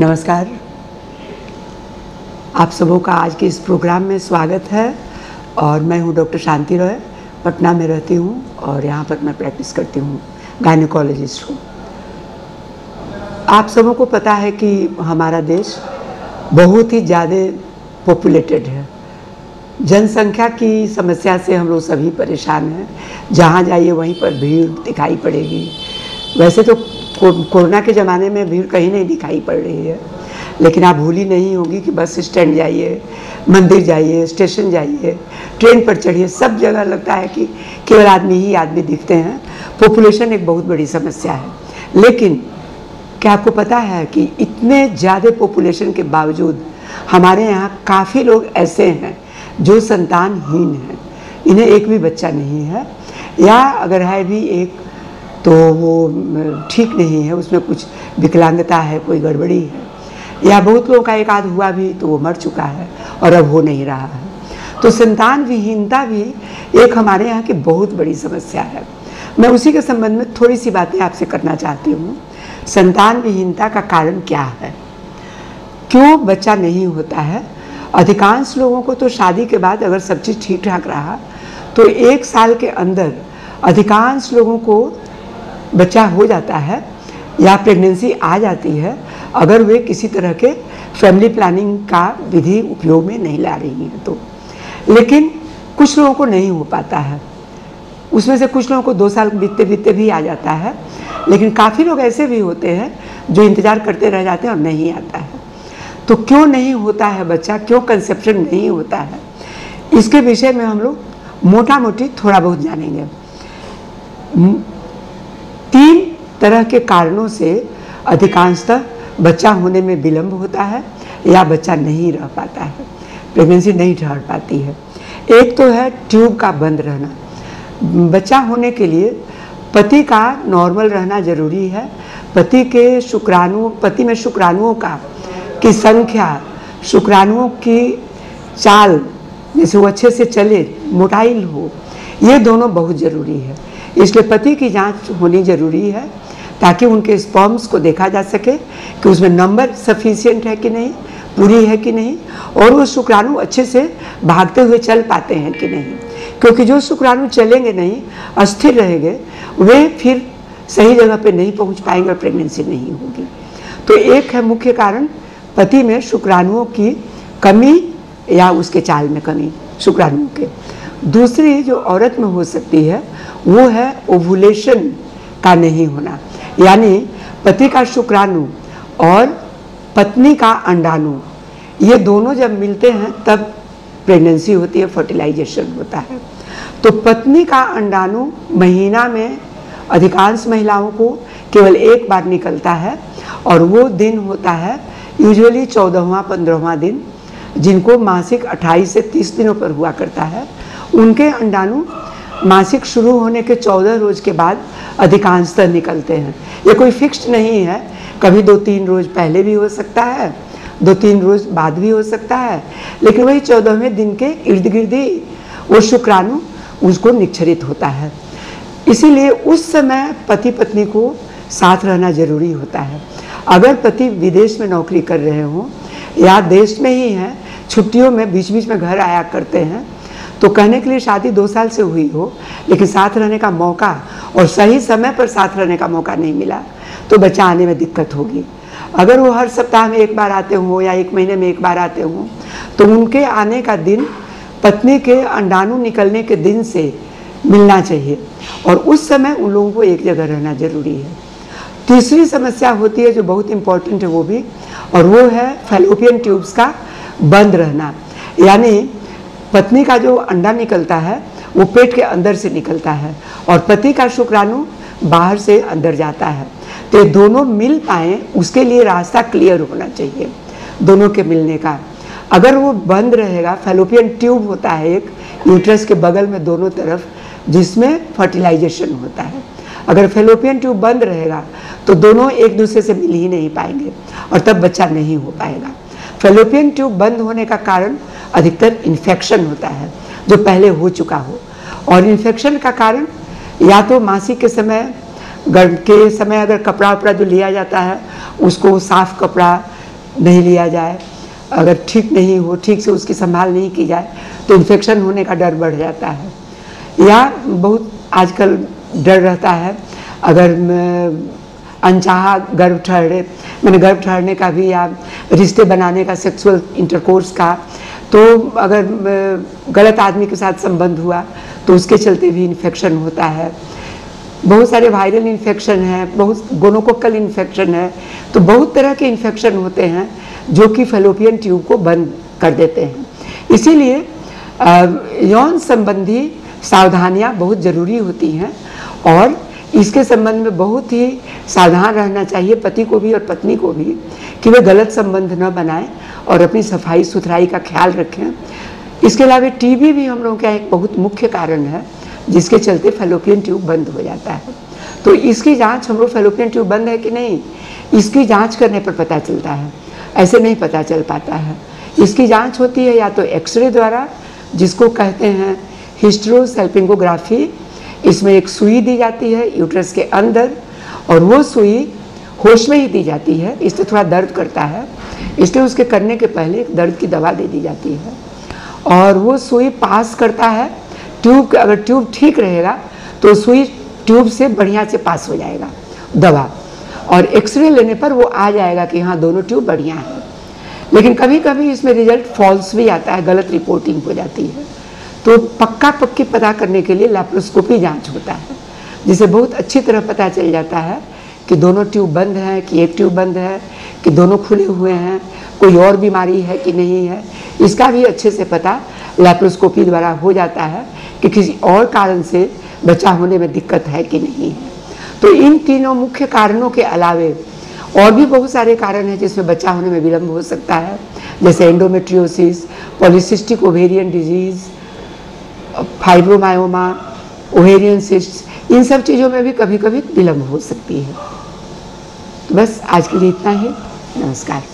नमस्कार। आप सबों का आज के इस प्रोग्राम में स्वागत है और मैं हूं डॉक्टर शांति रॉय, पटना में रहती हूं और यहां पर मैं प्रैक्टिस करती हूं, गायनेकोलॉजिस्ट हूं। आप सबों को पता है कि हमारा देश बहुत ही ज़्यादा पॉपुलेटेड है। जनसंख्या की समस्या से हम लोग सभी परेशान हैं। जहाँ जाइए वहीं पर भीड़ दिखाई पड़ेगी। वैसे तो कोरोना के ज़माने में भीड़ कहीं नहीं दिखाई पड़ रही है, लेकिन आप भूली नहीं होगी कि बस स्टैंड जाइए, मंदिर जाइए, स्टेशन जाइए, ट्रेन पर चढ़िए, सब जगह लगता है कि केवल आदमी ही आदमी दिखते हैं। पॉपुलेशन एक बहुत बड़ी समस्या है। लेकिन क्या आपको पता है कि इतने ज़्यादा पॉपुलेशन के बावजूद हमारे यहाँ काफ़ी लोग ऐसे हैं जो संतानहीन हैं। इन्हें एक भी बच्चा नहीं है, या अगर है भी एक तो वो ठीक नहीं है, उसमें कुछ विकलांगता है, कोई गड़बड़ी है, या बहुत लोगों का एक आध हुआ भी तो वो मर चुका है और अब हो नहीं रहा है। तो संतान विहीनता भी एक हमारे यहाँ की बहुत बड़ी समस्या है। मैं उसी के संबंध में थोड़ी सी बातें आपसे करना चाहती हूँ। संतान विहीनता का कारण क्या है, क्यों बच्चा नहीं होता है? अधिकांश लोगों को तो शादी के बाद अगर सब चीज़ ठीक ठाक रहा तो 1 साल के अंदर अधिकांश लोगों को बच्चा हो जाता है या प्रेगनेंसी आ जाती है, अगर वे किसी तरह के फैमिली प्लानिंग का विधि उपयोग में नहीं ला रही हैं तो। लेकिन कुछ लोगों को नहीं हो पाता है। उसमें से कुछ लोगों को 2 साल बीतते बीतते भी आ जाता है, लेकिन काफ़ी लोग ऐसे भी होते हैं जो इंतज़ार करते रह जाते हैं और नहीं आता है। तो क्यों नहीं होता है बच्चा, क्यों कंसेप्शन नहीं होता है, इसके विषय में हम लोग मोटा मोटी थोड़ा बहुत जानेंगे। 3 तरह के कारणों से अधिकांशतः बच्चा होने में विलंब होता है या बच्चा नहीं रह पाता है, प्रेगनेंसी नहीं ठहर पाती है। एक तो है ट्यूब का बंद रहना। बच्चा होने के लिए पति का नॉर्मल रहना जरूरी है। पति में शुक्राणुओं की संख्या, शुक्राणुओं की चाल, जैसे वो अच्छे से चले, मोटाइल हो, ये दोनों बहुत ज़रूरी है। इसलिए पति की जांच होनी ज़रूरी है ताकि उनके स्पर्म्स को देखा जा सके कि उसमें नंबर सफिशिएंट है कि नहीं, पूरी है कि नहीं, और वो शुक्राणु अच्छे से भागते हुए चल पाते हैं कि नहीं। क्योंकि जो शुक्राणु चलेंगे नहीं, अस्थिर रहेंगे, वे फिर सही जगह पे नहीं पहुंच पाएंगे और प्रेगनेंसी नहीं होगी। तो एक है मुख्य कारण पति में शुक्राणुओं की कमी या उसके चाल में कमी शुक्राणुओं के। दूसरी जो औरत में हो सकती है वो है ओवुलेशन का नहीं होना, यानी पति का शुक्राणु और पत्नी का अंडाणु, ये दोनों जब मिलते हैं तब प्रेगनेंसी होती है, फर्टिलाइजेशन होता है। तो पत्नी का अंडाणु महीना में अधिकांश महिलाओं को केवल 1 बार निकलता है और वो दिन होता है यूजुअली 14वां 15वां दिन, जिनको मासिक 28 से 30 दिनों पर हुआ करता है। उनके अंडाणु मासिक शुरू होने के 14 रोज़ के बाद अधिकांशतः निकलते हैं। ये कोई फिक्स्ड नहीं है, कभी 2-3 रोज़ पहले भी हो सकता है, 2-3 रोज़ बाद भी हो सकता है, लेकिन वही 14वें दिन के इर्द गिर्द ही वो शुक्राणु उसको निक्षरित होता है। इसीलिए उस समय पति पत्नी को साथ रहना ज़रूरी होता है। अगर पति विदेश में नौकरी कर रहे हों या देश में ही हैं, छुट्टियों में बीच बीच में घर आया करते हैं, तो कहने के लिए शादी 2 साल से हुई हो लेकिन साथ रहने का मौका और सही समय पर साथ रहने का मौका नहीं मिला तो बच्चा आने में दिक्कत होगी। अगर वो हर सप्ताह में 1 बार आते हों या 1 महीने में 1 बार आते हों तो उनके आने का दिन पत्नी के अंडाणु निकलने के दिन से मिलना चाहिए और उस समय उन लोगों को एक जगह रहना जरूरी है। तीसरी समस्या होती है जो बहुत इम्पोर्टेंट है वो भी, और वो है फैलोपियन ट्यूब्स का बंद रहना। यानी पत्नी का जो अंडा निकलता है वो पेट के अंदर से निकलता है और पति का शुक्राणु बाहर से अंदर जाता है। तो ये दोनों मिल पाएँ उसके लिए रास्ता क्लियर होना चाहिए दोनों के मिलने का। अगर वो बंद रहेगा, फैलोपियन ट्यूब होता है एक यूट्रस के बगल में दोनों तरफ, जिसमें फर्टिलाइजेशन होता है। अगर फैलोपियन ट्यूब बंद रहेगा तो दोनों एक दूसरे से मिल ही नहीं पाएंगे और तब बच्चा नहीं हो पाएगा। फैलोपियन ट्यूब बंद होने का कारण अधिकतर इन्फेक्शन होता है जो पहले हो चुका हो, और इन्फेक्शन का कारण या तो मासिक के समय, गर्भ के समय अगर कपड़ा वपड़ा जो लिया जाता है उसको साफ कपड़ा नहीं लिया जाए, अगर ठीक नहीं हो, ठीक से उसकी संभाल नहीं की जाए तो इन्फेक्शन होने का डर बढ़ जाता है। या बहुत आजकल डर रहता है अगर अनचाहा गर्भ ठहरे, मैंने गर्भ ठहरने का भी या रिश्ते बनाने का, सेक्सुअल इंटरकोर्स का, तो अगर गलत आदमी के साथ संबंध हुआ तो उसके चलते भी इन्फेक्शन होता है। बहुत सारे वायरल इन्फेक्शन हैं, बहुत गोनोकोकल इन्फेक्शन है, तो बहुत तरह के इन्फेक्शन होते हैं जो कि फैलोपियन ट्यूब को बंद कर देते हैं। इसीलिए यौन संबंधी सावधानियां बहुत ज़रूरी होती हैं और इसके संबंध में बहुत ही सावधान रहना चाहिए पति को भी और पत्नी को भी कि वे गलत संबंध न बनाएं और अपनी सफाई सुथराई का ख्याल रखें। इसके अलावा टीबी भी हम लोगों का एक बहुत मुख्य कारण है जिसके चलते फैलोपियन ट्यूब बंद हो जाता है। तो इसकी जांच, हम लोग फैलोपियन ट्यूब बंद है कि नहीं, इसकी जांच करने पर पता चलता है, ऐसे नहीं पता चल पाता है। इसकी जांच होती है या तो एक्सरे द्वारा, जिसको कहते हैं हिस्टेरोसैल्पिंगोग्राफी। इसमें एक सुई दी जाती है यूट्रस के अंदर और वो सुई होश में ही दी जाती है, इससे थोड़ा दर्द करता है, इसलिए उसके करने के पहले एक दर्द की दवा दे दी जाती है और वो सुई पास करता है ट्यूब। अगर ट्यूब ठीक रहेगा तो सुई ट्यूब से बढ़िया से पास हो जाएगा दवा, और एक्सरे लेने पर वो आ जाएगा कि हाँ दोनों ट्यूब बढ़िया है। लेकिन कभी कभी इसमें रिजल्ट फॉल्स भी आता है, गलत रिपोर्टिंग हो जाती है, तो पक्की पता करने के लिए लैप्रोस्कोपी जांच होता है, जिसे बहुत अच्छी तरह पता चल जाता है कि दोनों ट्यूब बंद हैं, कि एक ट्यूब बंद है, कि दोनों खुले हुए हैं, कोई और बीमारी है कि नहीं है। इसका भी अच्छे से पता लैप्रोस्कोपी द्वारा हो जाता है कि किसी और कारण से बच्चा होने में दिक्कत है कि नहीं है। तो इन तीनों मुख्य कारणों के अलावे और भी बहुत सारे कारण हैं जिसमें बच्चा होने में विलम्ब हो सकता है, जैसे endometriosis, polycystic ovarian disease, fibromyoma, ovarian cyst, इन सब चीज़ों में भी कभी कभी विलम्ब हो सकती है। तो बस आज के लिए इतना ही। नमस्कार।